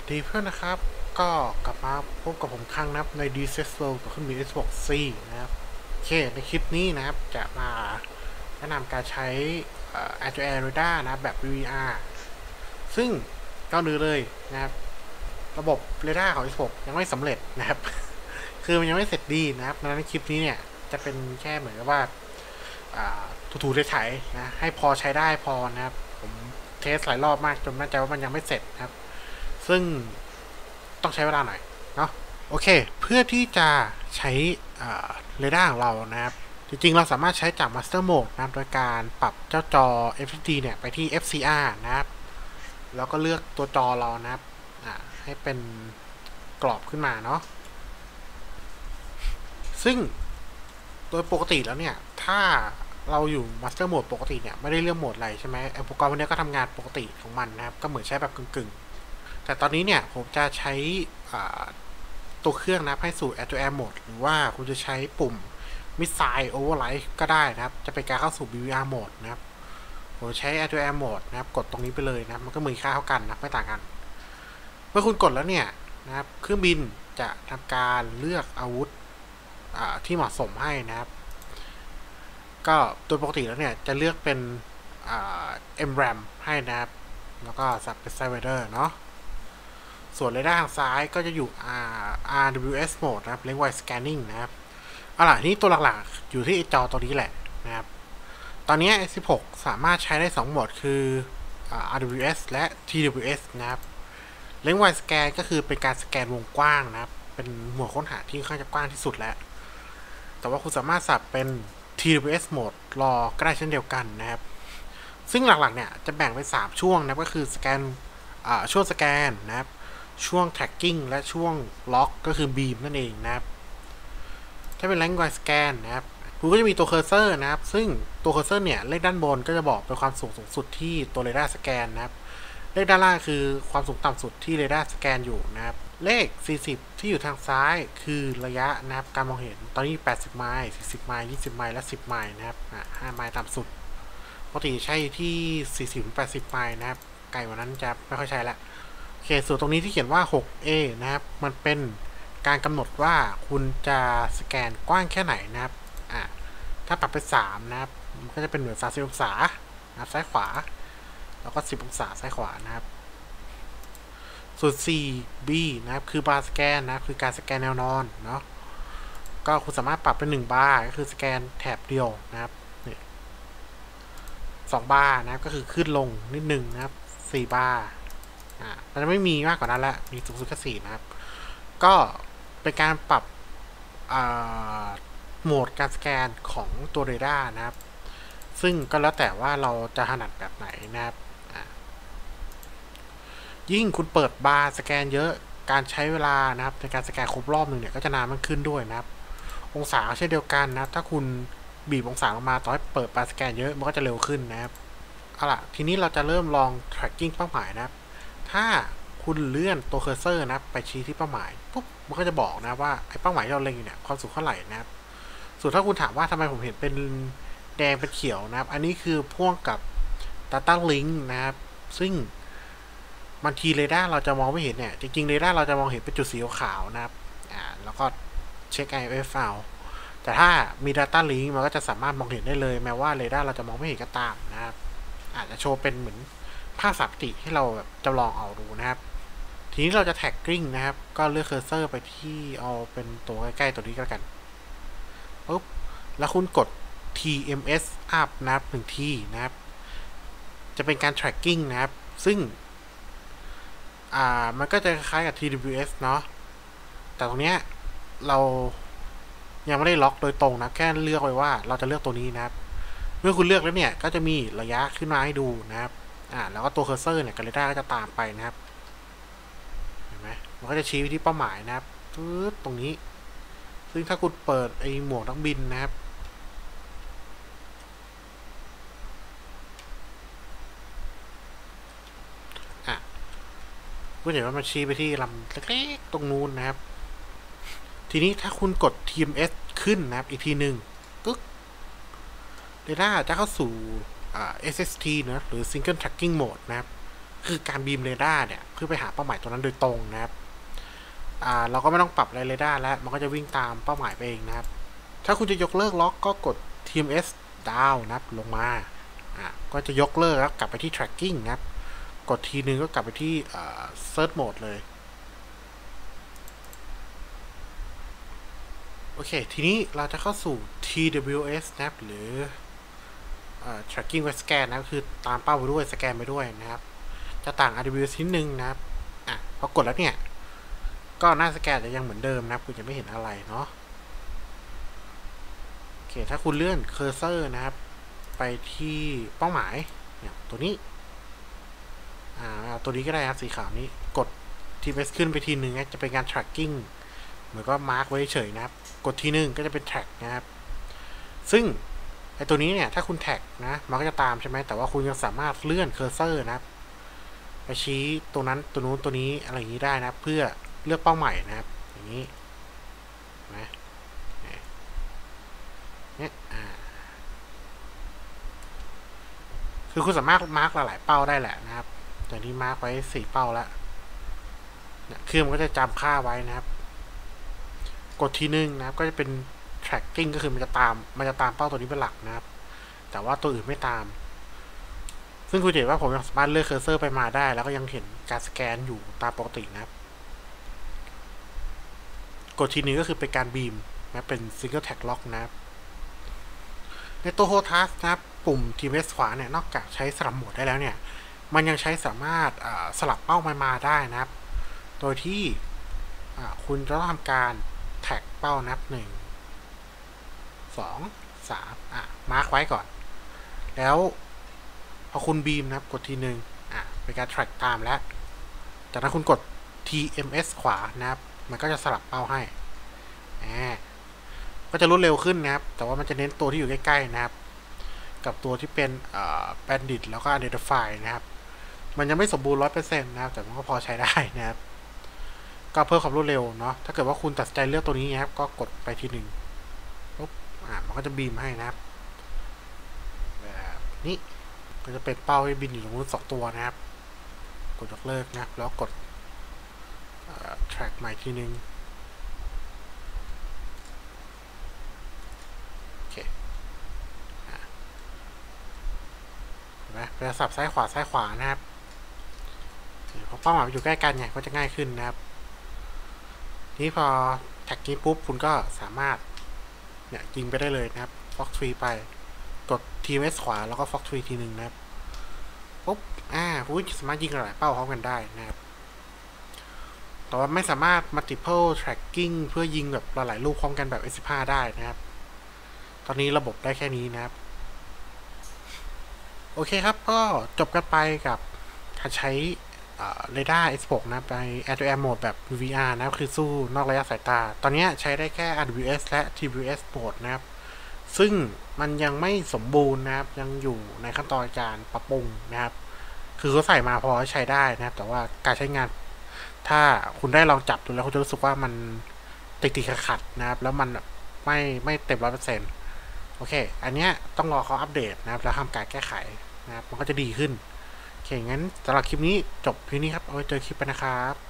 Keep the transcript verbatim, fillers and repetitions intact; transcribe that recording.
ดีเพื่อนนะครับก็กลับมาพบกับผมครั้งนะครับใน ดี เซส World กับเครื่องบิน เอส หก ซี นะครับโอเคในคลิปนี้นะครับจะมาแนะนำการใช้ Air to Air Radar นะครับแบบ วี วี อาร์ ซึ่งก่อนอื่นเลยนะครับระบบเรดาร์ของ เอส หก ยังไม่สำเร็จนะครับ คือมันยังไม่เสร็จดีนะครับดังนั้นคลิปนี้เนี่ยจะเป็นแค่เหมือนกับว่าถูๆไถๆนะให้พอใช้ได้พอนะครับผมเทสหลายรอบมากจนมั่นใจว่ามันยังไม่เสร็จนะครับซึ่งต้องใช้เวลาหน่อยเนาะโอเคเพื่อที่จะใช้เรดาร์ของเรานะครับจริงๆเราสามารถใช้จาก Master Mode นะครับโดยการปรับเจ้าจอ เอฟ เอฟ ดี เนี่ยไปที่ เอฟ ซี อาร์ นะครับแล้วก็เลือกตัวจอเรานะครับให้เป็นกรอบขึ้นมาเนาะซึ่งโดยปกติแล้วเนี่ยถ้าเราอยู่ Master Mode ปกติเนี่ยไม่ได้เลือกโหมดอะไรใช่ไหมอุปกรณ์พวกนี้ก็ทำงานปกติของมันนะครับก็เหมือนใช้แบบกึ่งๆแต่ตอนนี้เนี่ยผมจะใช้ตัวเครื่องนะให้สู่ Air to Air Mode หรือว่าคุณจะใช้ปุ่ม Missile Override ก็ได้นะครับจะเป็นการเข้าสู่ วี วี อาร์ Mode นะครับผมใช้ Air to Air Mode นะครับกดตรงนี้ไปเลยนะมันก็มีค่าเท่ากันนะไม่ต่างกันเมื่อคุณกดแล้วเนี่ยนะครับเครื่องบินจะทำการเลือกอาวุธที่เหมาะสมให้นะครับก็โดยปกติแล้วเนี่ยจะเลือกเป็น เอ็ม แรม ให้นะครับแล้วก็สับเป็น Sidewinder เนาะส่วนเรดาร์ทางซ้ายก็จะอยู่ อาร์ ดับเบิลยู เอส Mode นะครับ Lengthwise Scanning นะครับเอาล่ะนี่ตัวหลักๆอยู่ที่จอตัวนี้แหละนะครับตอนนี้ เอส สิบหก สามารถใช้ได้สองโหมดคือ อาร์ ดับเบิลยู เอส และ ที ดับเบิลยู เอส นะครับ Lengthwise Scan ก็คือเป็นการสแกนวงกว้างนะครับเป็นหมวดค้นหาที่ค่อนข้างจะกว้างที่สุดแล้วแต่ว่าคุณสามารถสับเป็น ที ดับเบิลยู เอส Mode รอก็ได้เช่นเดียวกันนะครับซึ่งหลักๆเนี่ยจะแบ่งเป็นสามช่วงนะก็คือสแกนช่วงสแกนนะครับช่วง tracking และช่วงล็อกก็คือ beam นั่นเองนะครับถ้าเป็น Lengthwise Scan นะครับคุณก็จะมีตัวเคอร์เซอร์นะครับซึ่งตัวเคอร์เซอร์เนี่ยเลขด้านบนก็จะบอกเป็นความสูงสูงสุดที่ตัวเรดาร์สแกนนะครับเลขด้านล่างคือความสูงต่ำสุดที่เรดาร์สแกนอยู่นะครับเลขสี่สิบที่อยู่ทางซ้ายคือระยะนะครับการมองเห็นตอนนี้แปดสิบไมล์สี่สิบไมล์ยี่สิบไมล์และสิบไมล์นะครับห้าไมล์ต่ำสุดปกติใช้ที่ สี่สิบถึงแปดสิบ ไมล์นะครับไกลกว่านั้นจะไม่ค่อยใช้ละโอเคส่วนตรงนี้ที่เขียนว่า หกเอ นะครับมันเป็นการกำหนดว่าคุณจะสแกนกว้างแค่ไหนนะครับอ่ะถ้าปรับไปสามนะครับมันก็จะเป็นเหมือนสามสิบองศานะครับซ้ายขวาแล้วก็สิบองศาซ้ายขวานะครับส่วน สี่บี นะครับคือบาร์สแกนนะครับคือการสแกนแนวนอนเนาะก็คุณสามารถปรับเป็นหนึ่งบาร์ก็คือสแกนแถบเดียวนะครับสองบาร์นะครับก็คือขึ้นลงนิดนึงนะครับสี่บาร์อ่ามันจะไม่มีมากกว่านั้นละมีสูงสุดแค่สี่นะครับก็เป็นการปรับโหมดการสแกนของตัวเรดาร์นะครับซึ่งก็แล้วแต่ว่าเราจะถนัดแบบไหนนะครับยิ่งคุณเปิดบาร์สแกนเยอะการใช้เวลานะครับในการสแกนครบรอบหนึ่งเนี่ยก็จะนานมากขึ้นด้วยนะครับองศาเช่นเดียวกันนะถ้าคุณบีบองศาลงมาต่อให้เปิดบาร์สแกนเยอะมันก็จะเร็วขึ้นนะครับเอาล่ะทีนี้เราจะเริ่มลอง tracking เป้าหมายนะครับถ้าคุณเลื่อนตัวเคอร์เซอร์นะไปชี้ที่เป้าหมายปุ๊บมันก็จะบอกนะว่าไอ้เป้าหมายที่เราเล็งอยู่เนี่ยความสูงเท่าไหร่นะครับส่วนถ้าคุณถามว่าทำไมผมเห็นเป็นแดงเป็นเขียวนะครับอันนี้คือพ่วงกับ Data Link นะครับซึ่งบางทีเรดาร์เราจะมองไม่เห็นเนี่ยจริงๆเรดาร์เราจะมองเห็นเป็นจุดสีขาวนะครับอ่าแล้วก็เช็ค ไอ เอฟ เอาแต่ถ้ามี Data Link มันก็จะสามารถมองเห็นได้เลยแม้ว่าเรดาร์เราจะมองไม่เห็นก็ตามนะครับอาจจะโชว์เป็นเหมือนภาพสามมิติให้เราแบบจำลองเอาดูนะครับทีนี้เราจะแท็กกิ้งนะครับก็เลือกเคอร์เซอร์ไปที่เอาเป็นตัวใกล้ๆตัวนี้ก็แล้วกันปุ๊บแล้วคุณกด ที เอ็ม เอส up นะครับหนึ่งทีนะครับจะเป็นการ tracking นะครับซึ่งอ่ามันก็จะคล้ายกับ ที ดับเบิลยู เอส เนาะแต่ตรงเนี้ยเรายังไม่ได้ล็อกโดยตรงนะแค่เลือกไว้ว่าเราจะเลือกตัวนี้นะครับเมื่อคุณเลือกแล้วเนี่ยก็จะมีระยะขึ้นมาให้ดูนะครับอ่าแล้วก็ตัวเคอร์เซอร์เนี่ยกับเรดาร์ก็จะตามไปนะครับเห็นไหมมันก็จะชี้ไปที่เป้าหมายนะครับปึ๊บตรงนี้ซึ่งถ้าคุณเปิดไอ้หมวกนักบินนะครับอ่ะคุณเห็นว่ามันชี้ไปที่ลำเล็กๆตรงนู้นนะครับทีนี้ถ้าคุณกด ที เอ็ม เอส ขึ้นนะครับอีกทีหนึ่งปึ๊บเรดาร์จะเข้าสู่ เอส เอส ที นะหรือ Single Tracking Mode นะครับคือการบีมเรดาร์เนี่ยเพื่อไปหาเป้าหมายตัวนั้นโดยตรงนะครับอ่าเราก็ไม่ต้องปรับอะไรเรดาร์แล้วมันก็จะวิ่งตามเป้าหมายไปเองนะครับถ้าคุณจะยกเลิกล็อกก็กด ที เอ็ม เอส down นะครับลงมาอ่าก็จะยกเลิกแล้วกลับไปที่ tracking นะครับกดทีนึงก็กลับไปที่ search mode เลยโอเคทีนี้เราจะเข้าสู่ ที ดับเบิลยู เอส นะครับหรือ tracking with scan นะคือตามเป้าไปด้วยสแกนไปด้วยนะครับจะต่าง อาร์ ดับเบิลยู เอส นิดนึงนะครับอ่ะพอกดแล้วเนี่ยก็หน้าสแกนจะยังเหมือนเดิมนะครับคุณจะไม่เห็นอะไรเนาะโอเคถ้าคุณเลื่อนเคอร์เซอร์นะครับไปที่เป้าหมายเนี่ยตัวนี้อ่าตัวนี้ก็ได้ครับสีขาวนี้กด ที เอส ขึ้นไปทีนึงจะเป็นการ tracking เหมือนก็มาร์กไว้เฉยนะครับกดทีนึงก็จะเป็น track นะครับซึ่งไอตัวนี้เนี่ยถ้าคุณแท็กนะมันก็จะตามใช่ไหมแต่ว่าคุณยังสามารถเลื่อนเคอร์เซอร์นะครับไปชี้ตัวนั้นตัวนู้นตัวนี้อะไรอย่างนี้ได้นะเพื่อเลือกเป้าหมายนะครับอย่างนี้นะเนี่ยอ่าคือคุณสามารถมาร์กหลายๆเป้าได้แหละนะครับอย่างนี้มาร์กไว้สี่เป้าแล้วเนี่ยเครื่องมันก็จะจำค่าไว้นะครับกดทีนึงนะครับก็จะเป็น tracking ก็คือมันจะตามมันจะตามเป้าตัวนี้เป็นหลักนะครับแต่ว่าตัวอื่นไม่ตามซึ่งคุณเห็นว่าผมยังสามารถเลือกเคอร์เซอร์ไปมาได้แล้วก็ยังเห็นการสแกนอยู่ตามปกตินะครับกดทีนี้ก็คือเป็นการบีมนะเป็น single tag lock นะครับในตัว Hold Task นะครับปุ่ม ที เอส ขวาเนี่ยนอกจากใช้สลับโหมดได้แล้วเนี่ยมันยังใช้สามารถสลับเป้ามามาได้นะครับโดยที่คุณจะต้องทำการแท็กเป้านับหนึ่งสองสามอ่ะมาร์คไว้ก่อนแล้วพอคุณบีมนะครับกดทีหนึ่งอ่ะเป็นการ track ตามแล้วจากนั้นคุณกด ที เอ็ม เอส ขวานะครับมันก็จะสลับเป้าให้อ่าก็จะรวดเร็วขึ้นนะครับแต่ว่ามันจะเน้นตัวที่อยู่ใกล้ๆนะครับกับตัวที่เป็นอ่า bandit แล้วก็ identify นะครับมันยังไม่สมบูรณ์ ร้อยเปอร์เซ็นต์ นะครับแต่มันก็พอใช้ได้นะครับก็เพิ่มความรวดเร็วเนาะถ้าเกิดว่าคุณตัดใจเลือกตัวนี้นะครับก็กดไปทีหนึ่งปุ๊บอ่ามันก็จะบีมให้นะครับแบบนี้ก็จะเป็นเป้าที่บินอยู่ตรงนู้นสองตัวนะครับกดยกเลิกนะครับแล้วกด track ใหม่ทีนึงโอเคเห็นไหมเวลาสับซ้ายขวาซ้ายขวานะครับเพราะเป้าหมายอยู่ใกล้กันไงก็จะง่ายขึ้นนะครับนี้พอแท็กนี้ปุ๊บคุณก็สามารถเนี่ยยิงไปได้เลยนะครับ Fox Tree ไปกด ที เอส ขวาแล้วก็ Fox Tree ทีนึงนะครับปุ๊บอ่าคุณสามารถยิงหลายเป้าพร้อมกันได้นะครับแต่ว่าไม่สามารถ multiple tracking เพื่อยิงแบบหลายๆลูกพร้อมกันแบบ เอส สิบห้า ได้นะครับตอนนี้ระบบได้แค่นี้นะครับโอเคครับก็จบกันไปกับการใช้เรดาร์ เอส หก นะไป Air to Air Mode แบบ วี อาร์ นะคือสู้นอกระยะสายตาตอนนี้ใช้ได้แค่ อาร์ ดับเบิลยู เอส และ ที ดับเบิลยู เอส Mode นะครับซึ่งมันยังไม่สมบูรณ์นะครับยังอยู่ในขั้นตอนการปรับปรุงนะครับคือเขาใส่มาพอใช้ได้นะครับแต่ว่าการใช้งานถ้าคุณได้ลองจับดูแล้วคุณจะรู้สึกว่ามันติดติดขัดนะครับแล้วมันไม่ไม่เต็มร้อยเปอร์เซ็นต์โอเคอันเนี้ยต้องรอเขาอัปเดตนะครับแล้วทำการแก้ไขนะครับมันก็จะดีขึ้นโอเคงั้นสำหรับคลิปนี้จบเพียงนี้ครับเอาไว้เจอคลิปไปนะครับ